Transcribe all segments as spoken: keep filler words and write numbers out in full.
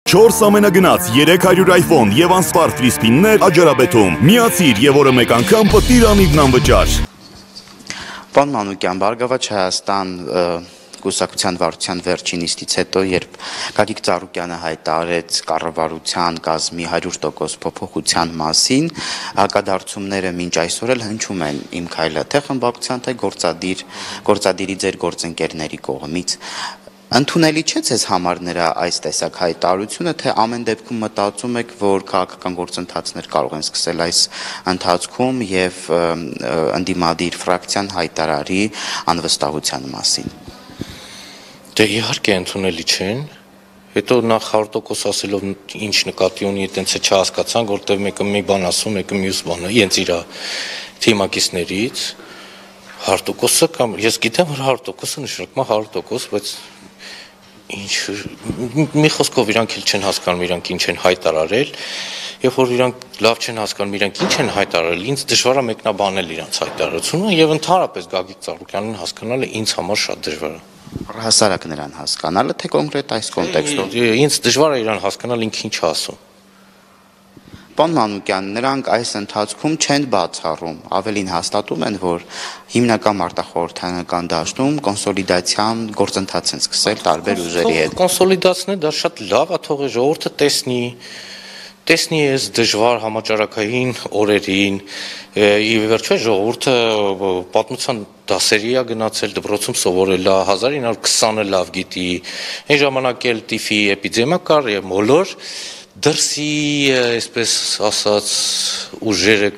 չորս ամենագնաց երեք հարյուր iPhone եւ անսպարտ ռիսպիններ Աջարաբեթում։ Միացիր եւ օրը մեկ անգամ պտիր անիվն անվճար։ Պարոն Մանուկյան, Բարգավաճ Հայաստան կուսակցության վարչության վերջին նիստից հետո, երբ Գագիկ Ծառուկյանը հայտարարեց կառավարության կազմի հարյուր տոկոս փոփոխության մասին, հակադարձումները մինչ այսօր էլ հնչում են իմ քայլը թե խմբակցության, թե գործադիր, գործադիրի ձեր գործընկերների կողմից։ Ընդունելի չէ ձեզ համար նրա այս տեսակ հայտարարությունը, թե ամեն դեպքում մտածում եք, որ քաղաքական գործընթացներ կարող են սկսել այս ընթացքում եւ ընդդիմադիր ֆրակցիան հայտարարի անվստահության մասին։ Դե իհարկե ընդունելի չեն, հետո նախ հարյուր տոկոս ասելով ինչ նկատի ունի, այտենց է չհասկացան, որտեղ մեկը մի բան ասում, մեկը մյուս բանը, իրենց իր թիմակիցներից հարյուր տոկոսը կամ ես գիտեմ, որ հարյուր տոկոսը նշանակում է հարյուր տոկոս, բայց ինչ մի խոսքով իրանք էլ չեն հասկանում, իրանք ինչ են հայտարարել, եւ որ իրանք լավ չեն հասկանում, իրանք ինչ են հայտարարել, ինձ դժվար է մեկնաբանել իրանք հայտարարությունը եւ ընդհանրապես Գագիկ Ծառուկյանին հասկանալը ինձ համար շատ դժվար է։ Հասարակ նրան հասկանալը, թե կոնկրետ այս կոնտեքստով։ Ինձ դժվար է իրան հասկանալ ինքը ինչ ասում։ Պարոն Մանուկյան, նրանք այս ընթացքում չեն բացառում, ավելին հաստատում են, որ հիմնական մարտախորհրդանական դաշտում կոնսոլիդացիան գործընթաց են սկսել տարբեր ուժերի հետ։ Կոնսոլիդացնել դա շատ լավ է, թող ժողովուրդը տեսնի, տեսնի այս դժվար համաճարակային օրերին, ի վերջո ժողովուրդը պատմության դասերի է գնացել, դպրոցում սովորել է, հազար ինը հարյուր քսանը լավ գիտի, այն ժամանակ էլ տիֆի էպիդեմիա կար եւ մոլոր դրսի, այսպես ասած, ուժերը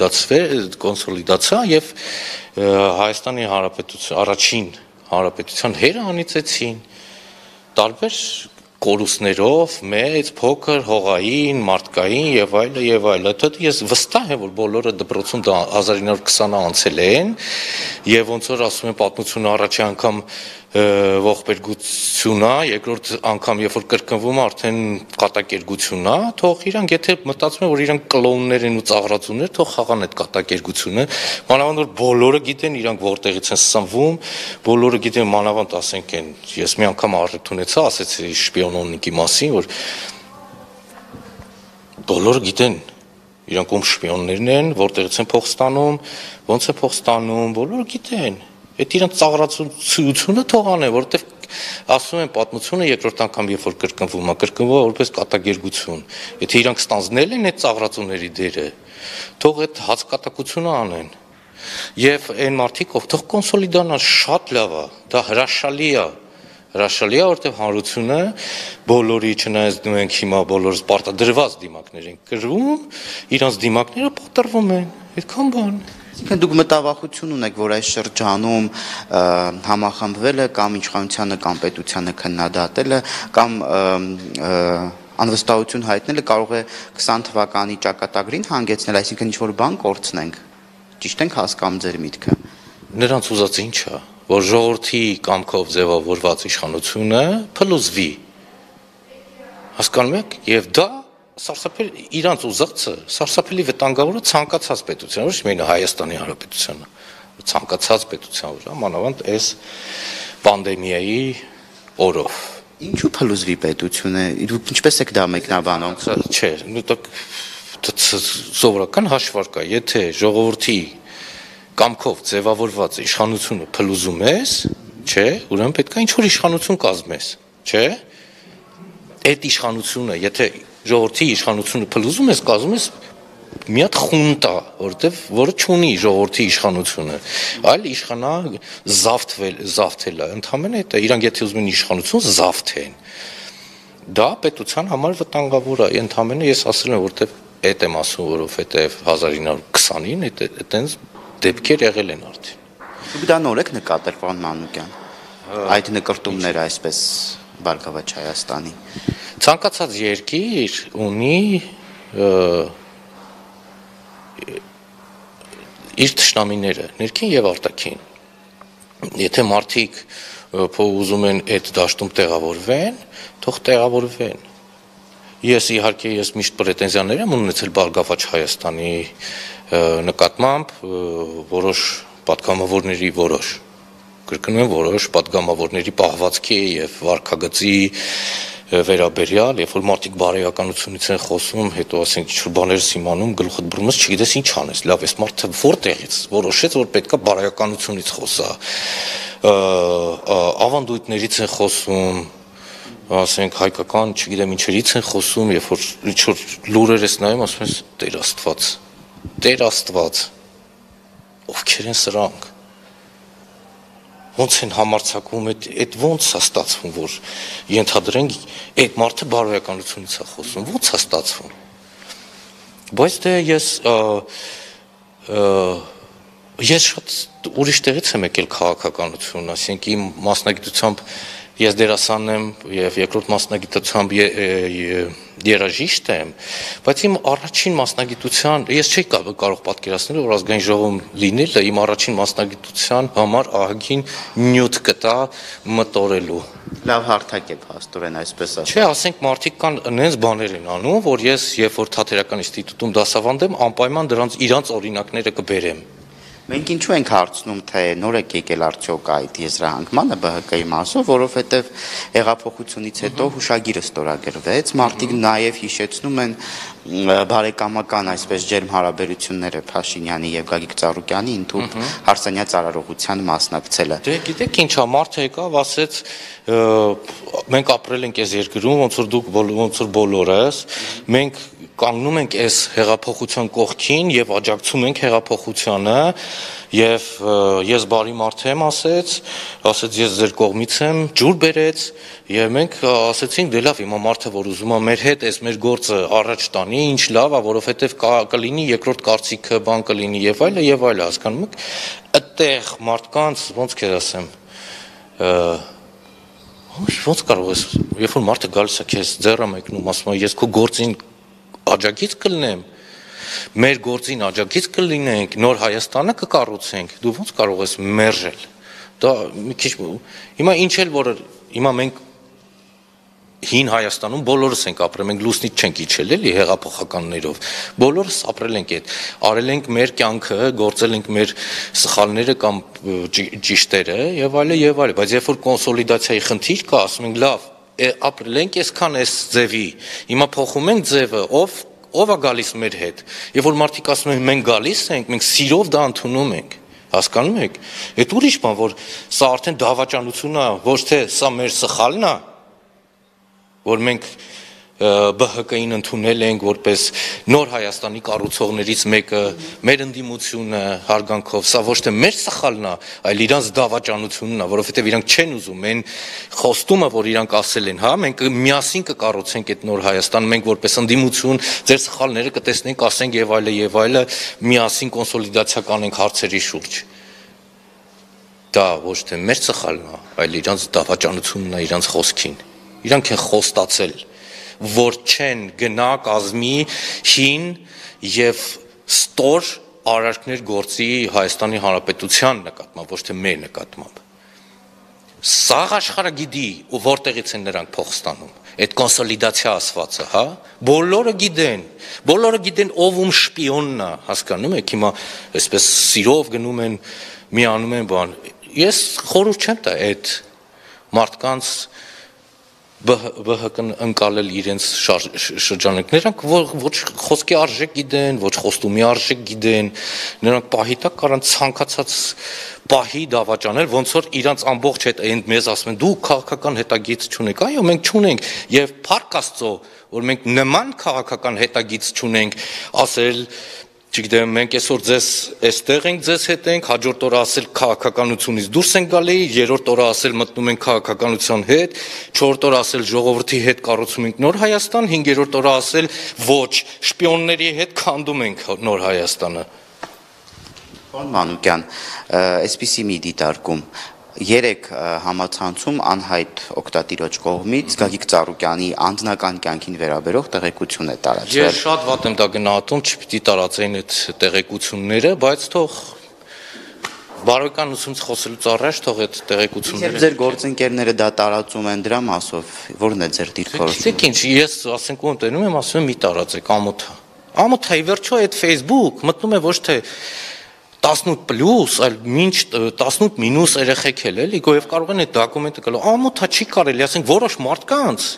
կոնսոլիդացա եւ Հայաստանի Հանրապետության առաջին հանրապետության հերը անիծեցին տարբեր կորուստներով, մեծ, փոքր, հողային, մարդկային եւ այլը եւ այլը։ Դա ես վստահ եմ, որ բոլորը դպրոցում հազար ինը հարյուր քսանը անցել են եւ ոնց որ ասում են պատմությունը առաջի անգամ ողբերգություն է, երկրորդ անգամ երբ որ կրկնվում է արդեն կատակերգություն է, թող իրանք եթե մտածում են որ իրանք կլոններ են ու ծաղրածուներ, թող խաղան այդ կատակերգությունը, մանավանդ որ բոլորը գիտեն իրանք որտեղից են սնվում, բոլորը գիտեն մանավանդ ասենք են, ես մի անգամ առիթ ունեցա, ասեցի շպիոնոնիկի մասին, որ բոլորը գիտեն իրանք ում շպիոններն են, որտեղից են փող ստանում, ոնց են փող ստանում, բոլորը գիտեն։ Այդ իրենց ծաղրացությունը թող անեն, որովհետև ասում են պատմությունը երկրորդ անգամ երբ որ կրկնվում է, կրկնվում է որպես կատակերգություն։ Եթե իրանք ստանձնել են այդ ծաղրածուների դերը, թող այդ հացկատակությունը անեն։ Եվ այն մարդիկ ով թող կոնսոլիդանան, շատ լավ է, դա հրաշալի է։ Հրաշալի է, որովհետև հանրությունը բոլորի չնայած մենք հիմա բոլորս պարտադրված դիմակներ են կրվում, իրանց դիմակները պատրվում են, այդքան բան։ Այսինքն դուք մտավախություն ունեք, որ այս շրջանում համախմբվելը կամ իշխանությանը կամ պետությանը քննադատելը կամ անվստահություն հայտնելը կարող է քսան թվականի ճակատագրին հանգեցնել, այսինքն ինչ-որ բան կորցնենք։ Ճիշտ ենք հասկանում ձեր միտքը։ Նրանց ուզածը ինչ է, որ ժողովրդի կամքով ձևավորված իշխանությունը փլուզվի։ Հասկանում եք, եւ դա սարսափել իրանց ուզածը, սարսափելի վտանգավորը ցանկացած պետության, ոչ միայն Հայաստանի Հանրապետությանը, ցանկացած պետության վրա, մանավանդ այս պանդեմիայի օրով։ Ինչու փլուզվի պետությունը, դուք ինչպես եք դա մեկնաբանում։ Չէ, սովորական հաշվարկ է, եթե ժողովրդի կամքով ձևավորված իշխանությունը փլուզում ես, չէ, ուրեմն պետք է ինչ-որ իշխանություն կազմես, չէ։ Այդ իշխանությունը, եթե ժողովրդի իշխանությունը փլուզում ես, կազմում ես մի հատ խունտա, որտեվ որը չունի ժողովրդի իշխանությունը, այլ իշխանա զավթվել, զավթել է, ընդհանրապես այդ իրանք եթե ուզում են իշխանություն զավթեն։ Դա պետության համար վտանգավոր է, ընդհանրապես ես ասել եմ, որտեվ այդ եմ ասում, որովհետև հազար ինը հարյուր քսանին այդտենց դեպքեր եղել են արդեն։ Դուք դա նոր եք նկատել, պարոն Մանուկյան։ Այդ նկարտումները այսպես Բարգավաճ Հայաստանի։ Ցանկացած երկիր ունի իր թշնամիները, ներքին եւ արտաքին։ Եթե մարդիկ ուզում են այդ դաշտում տեղավորվեն, թող տեղավորվեն։ Ես իհարկե ես միշտ պրետենզիաներ եմ ունեցել Բարգավաճ Հայաստանի նկատմամբ որոշ պատգամավորների որոշ կրկնում եմ որոշ պատգամավորների պահվածքի եւ վարքագծի վերաբերյալ, երբ որ մարդիկ բարոյականությունից են խոսում, հետո ասենք ինչ-որ բաներ սիմանում, գլուխդ բռնում ես, չգիտես ինչ անես, լավ, այս մարդը որտեղից որոշեց, որ պետքա բարոյականությունից խոսա, ավանդույթներից են խոսում, ասենք հայկական, չգիտեմ ինչերից են խոսում, երբ որ ինչ-որ լուրեր ես նայում, ասում ես Տեր Աստված, Տեր Աստված, ովքեր են սրանք, ոնց են համարձակվում, այդ ոնց է ստացվում, որ ենթադրենք այդ մարդը բարոյականությունից է խոսում, ոնց է ստացվում, բայց դե ես ես շատ ուրիշ տեղից եմ եկել քաղաքականություն, ասենք իմ մասնագիտությամբ ես դերասան եմ եւ երկրորդ մասնագիտությամբ երաժիշտ եմ, բայց իմ առաջին մասնագիտության, ես չէի կարող պատկերացնել, որ ազգային ժողովում լինելը իմ առաջին մասնագիտության համար ահագին նյութ կտա մտորելու։ Լավ հարթակ է փաստորեն այսպես ասած։ Չէ, ասենք մարդիկ կան նենց բաներ են անում, որ ես երբ որ թատերական ինստիտուտում դասավանդեմ, անպայման դրանց իրանց օրինակները կբերեմ։ Մենք ինչու ենք հարցնում, թե նոր եք եկել արդյոք այդ եզրահանգմանը B H K-ի մասով, որովհետև հեղափոխությունից հետո հուշագիրը ստորագրվեց, մարդիկ նաև հիշեցնում են բարեկամական այսպես ջերմ հարաբերությունները Փաշինյանի եւ Գագիկ Ծառուկյանի ընդհանուր հարսանյաց արարողության մասնակցելը։ Դե գիտեք ինչա, մարդը եկավ, ասեց մենք ապրել ենք այս երկրում, ոնց որ դուք ոնց որ բոլորս, մենք կանգնում ենք այս հեղափոխության կողքին եւ աջակցում ենք հեղափոխությանը եւ ես բարի մարդ եմ ասեց, ասեց ես ձեր կողմից եմ, ջուր բերեց եւ մենք ասեցինք դե լավ, հիմա մարդը որ ուզում է մեր հետ այս մեր գործը առաջ տանի, ինչ լավ է, որովհետեւ կլինի երկրորդ կարծիքը, բան կլինի եւ այլը եւ այլը, հասկանում եք, այդտեղ մարդկանց ոնց կեր ասեմ, ոնց կարող ես, երբ որ մարդը գալիս է քեզ ձեռը մեկնում, ասում է ես քո գործին աջակից կլինեմ, մեր գործին աջակից կլինենք, նոր Հայաստանը կկառուցենք, դու ոնց կարող ես մերժել, դա մի քիչ, հիմա ինչ էլ որ, հիմա մենք հին Հայաստանում բոլորս ենք ապրել, մենք լուսնից չենք իջել էլի հեղափոխականներով, բոլորս ապրել ենք այդ, արել ենք մեր կյանքը, գործել ենք մեր սխալները կամ ճիշտերը եւ այլը եւ այլը, բայց երբ որ կոնսոլիդացիայի խնդիր կա, ասում ենք լավ, ապրել ենք այսքան այս ձևի, հիմա փոխում ենք ձևը, ով ով է գալիս մեր հետ, եւ որ մարդիկ ասում են մենք գալիս ենք, մենք սիրով դա ընդունում ենք, հասկանում եք, այդ ուրիշ բան, որ սա արդեն դավաճանություն է, ոչ թե սա մեր սխալն է, որ մենք B H K-ին ընդունել ենք որպես նոր Հայաստանի կառուցողներից մեկը, մեր ընդդիմությունը հարգանքով, սա ոչ թե մեր սխալն է, այլ իրանց դավաճանությունն է, որովհետև իրանք չեն ուզում, այն խոստումը, որ իրանք ասել են, հա, մենք միասին կկառուցենք այդ նոր Հայաստան, մենք որպես ընդդիմություն ձեր սխալները կտեսնենք, ասենք եւ այլը եւ այլը, միասին կոնսոլիդացիա կանենք հարցերի շուրջ։ Դա ոչ թե մեր սխալն է, այլ իրանց դավաճանությունն է իրանց խոսքին։ Իրանք են խոստացել, որ չեն գնա կազմի հին եւ ստոր արարքներ գործի Հայաստանի Հանրապետության նկատմամբ, ոչ թե մեր նկատմամբ։ Սա աշխարհը գիտի, ու որտեղից են նրանք փող ստանում։ Այդ կոնսոլիդացիա ասվածը, հա, բոլորը գիտեն, բոլորը գիտեն ով ում շպիոնն է, հասկանում եք, հիմա այսպես սիրով գնում են, միանում են բան։ Ես խորհուրդ չեմ տա այդ մարդկանց B H K-ն ընկալել իրենց շրջանակ, նրանք ոչ խոսքի արժեք գիտեն, ոչ խոստումի արժեք գիտեն, նրանք պահի տակ կարան ցանկացած պահի դավաճանել, ոնց որ իրանց ամբողջ հետ այնդ մեզ ասում են, դու քաղաքական հետագիծ չունեք, այո, մենք չունենք, եւ փառք Աստծո, որ մենք նման քաղաքական հետագիծ չունենք, ասել Չգիտեմ, մենք այսօր ձեզ այստեղ ենք, ձեզ հետ ենք, հաջորդ օրը ասել քաղաքականությունից դուրս ենք գալի, երրորդ օրը ասել մտնում ենք քաղաքականության հետ, չորրորդ օրը ասել ժողովրդի հետ կառուցում ենք նոր Հայաստան, հինգերորդ օրը ասել ոչ, շպիոնների հետ քանդում ենք նոր Հայաստանը։ Պարոն Մանուկյան, այսպիսի մի դիտարկում Երեք համացանցում անհայտ օգտատիրոջ կողմից Գագիկ Ծառուկյանի անձնական կյանքին վերաբերող տեղեկություն է տարածվել։ Ես շատ վատ եմ դա գնահատում, չպիտի տարածեին այդ տեղեկությունները, բայց թող բարոյականությունից խոսելուց առաջ թող այդ տեղեկությունները։ Իսկ ձեր գործընկերները դա տարածում են դրա մասով, ո՞րն է ձեր դիրքորոշումը։ Գիտեք ինչ, ես ասենք ում տենում եմ, ասում եմ մի տարածեք ամոթա։ Ամոթա ի վերջո այդ Facebook մտնում է ոչ թե տասնութ պլյուս, այլ մինչ տասնութ մինուս երեխեք էլ էլի, գոյև կարող են այդ դոկումենտը գալու, ամոթա չի կարելի, ասենք որոշ մարդկանց,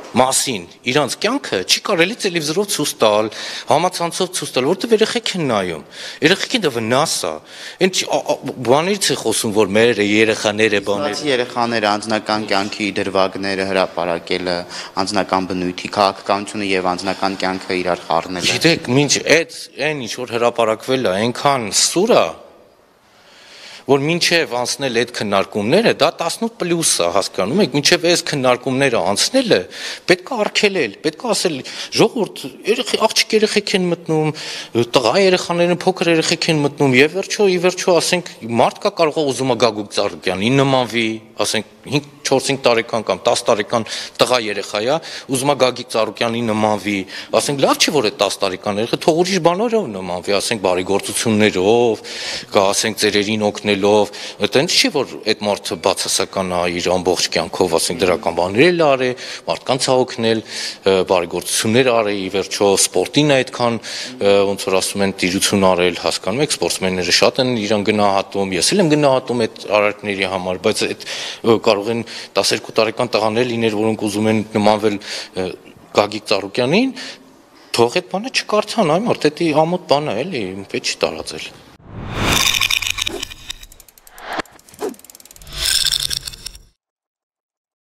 մասին իրանց կյանքը չի կարելի տելևիզորով ցույց տալ, համացանցով ցույց տալ, որտեղ երեխեք են նայում։ Երեխեքին դա վնաս է։ Ինչ բաներից է խոսում, որ մեր երեխաները բաներ։ Երեխաները անձնական կյանքի դրվագները հրապարակելը, անձնական բնույթի քաղաքականությունը եւ անձնական կյանքը իրար խառնելը։ Գիտեք, ինչ այդ այն ինչ որ հրապարակվել է, այնքան սուր է, որ մինչև անցնել այդ քննարկումները, դա տասնութ պլյուս է, հասկանում եք, մինչև այս քննարկումները անցնելը, պետք է արգելել, պետք է ասել, ժողովուրդ, աղջիկ երեխեք են մտնում, տղա երեխաները, փոքր երեխեք են մտնում, եւ վերջո, ի վերջո, ասենք, մարդ կա կարող է ուզում է Գագիկ Ծառուկյանին նմանվի, ասենք, չորս-հինգ տարեկան կամ տասը տարեկան տղա երեխա է, ուզում է Գագիկ Ծառուկյանի նմանվի, ասենք լավ չի որ այդ տասը տարեկան երեխա թող ուրիշ բաներով նմանվի, ասենք բարեգործություններով, կա ասենք ծերերին օգնելով, այտենց չի որ այդ մարդը բացասական է իր ամբողջ կյանքով, ասենք դրական բաներ էլ արի, մարդկանց է օգնել, բարեգործություններ արի, ի վերջո սպորտին է այդքան ոնց որ ասում են տիրություն արել, հասկանում եք, սպորտսմենները շատ են իրան գնահատում, ես էլ եմ գնահատում այդ արարքների համար, բայց այդ կարող են տասներկու տարեկան տղաներ լիներ, որոնք ուզում են նմանվել Գագիկ Ծառուկյանին, թող այդ բանը չկարդան, այ մարդ, դա ամոթ բան է, էլի, պետք չի տարածել։